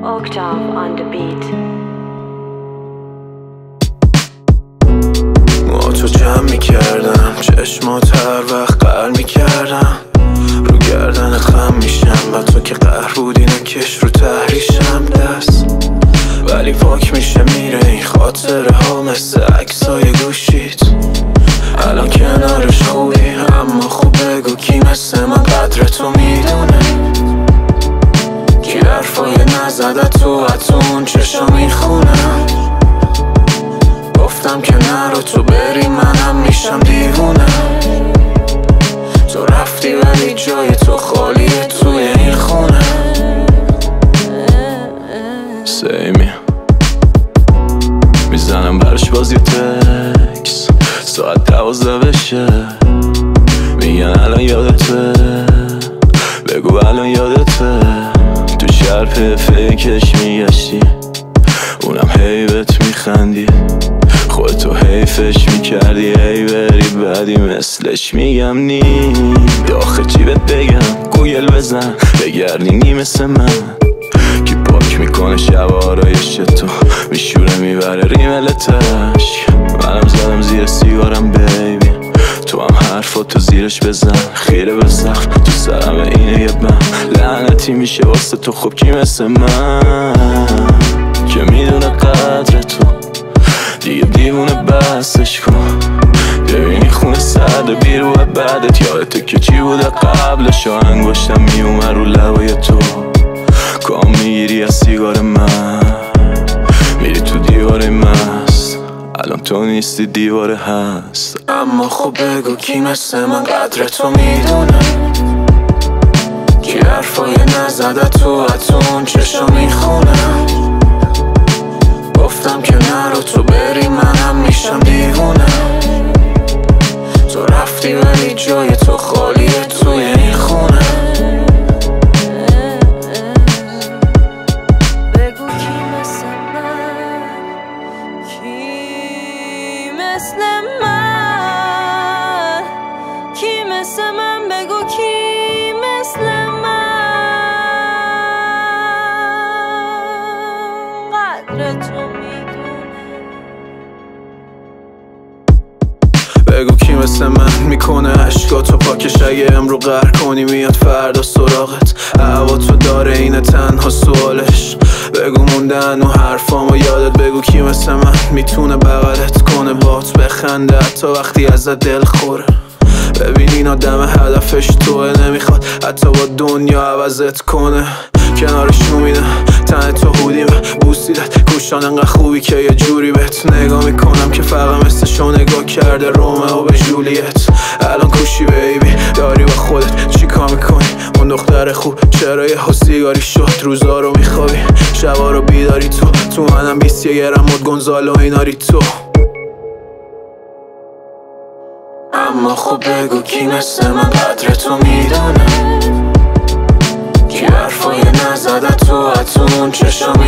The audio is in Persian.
Octave on the beat. ما تو جمع میکردم چشمات هر وقت قهر میکردم رو گردن خم میشم و تو که قهر بودی نکش رو تحریشم دست ولی پاک میشه میره این خاطره ها مثل عکسای گوشیت الان کنارش خوبی اما خوب بگو کی مثل من قدر تو میدونه کی حرفای نزده تو اون چشا میخونم گفتم که نرو تو بری منم میشم دیوونه تو رفتی ولی جای تو خالیه توی این خونه سیمی میزنم برش بازی تکس ساعت 12 بشه میگن الان یادته بگو الان یادته تو شرپ فکرش میگشتی اونم هی بهت میخندی خودتو حیفش میکردی هی بری بعدی مثلش میگم نی داخل چی بهت بگم گوگل بزن بگردی مثل من کی پاک میکنه شبارایش تو میشوره میبره ریملتش منم زدم زیر سیگارم بیبی تو هم حرفاتو زیرش بزن خیره بزن تو سرم اینه یه من لعنتی میشه واسه تو خوب کی مثل من که میدونه قدر تو دیگه دیوونه بستش کن ببینی خونه سرد بیرو بعدت یادته که چی بوده قبلش انگشتم میومد رو لبای تو کام میگیری از سیگار من میری تو دیوار مست الان تو نیستی دیواره هست اما خب بگو کی مثل من قدر تو میدونه کی حرفای نزده تو اون چشا میخونم گفتم که نرو تو بری منم میشم دیوونه تو رفتی ولی جای تو خالیه توی این خونه بگو کی مثل من کی مثل من کی مثل من بگو کی مثل من قدر تو بگو کی مثل من میکنه عشقاتو پاکش اگه امرو قهر کنی میاد فردا سراغت هوا تو داره اینه تنها سوالش بگو موندن و حرفامو یادت بگو کی مثل من میتونه بغلت کنه بات بخنده حتی وقتی ازت دل خوره ببین این آدم هدفش توه نمیخواد حتی با دنیا عوضت کنه کنارش میدم تن تو هودیم بوسیدت گوشان انقدر خوبی که یه جوری بهت نگاه میکنم که فقط مثلشو نگاه کرده رومئو به جولیت الان کوشی بیبی داری با خودت چی کار میکنی اون دختر خوب چرا یه سیگاری شد روزا رو میخوابی شبا رو بیداری تو منم 20 گرم مد گونزالو ایناری تو اما خب بگو کی مثل من قدر تو میدونه کی حرفای نزده تو اون چشا